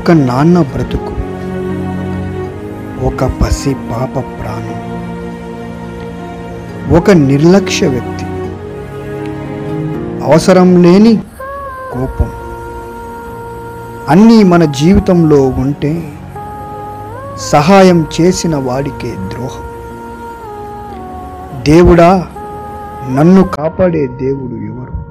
ఒక నాన్న బ్రతుకు, ఒక పసి పాప ప్రాణం, ఒక నిర్లక్ష్య వ్యక్తి, అవసరం లేని కోపం అన్నీ మన జీవితంలో ఉంటే సహాయం చేసిన వాడికే ద్రోహం. దేవుడా, నన్ను కాపాడే దేవుడు ఎవరు?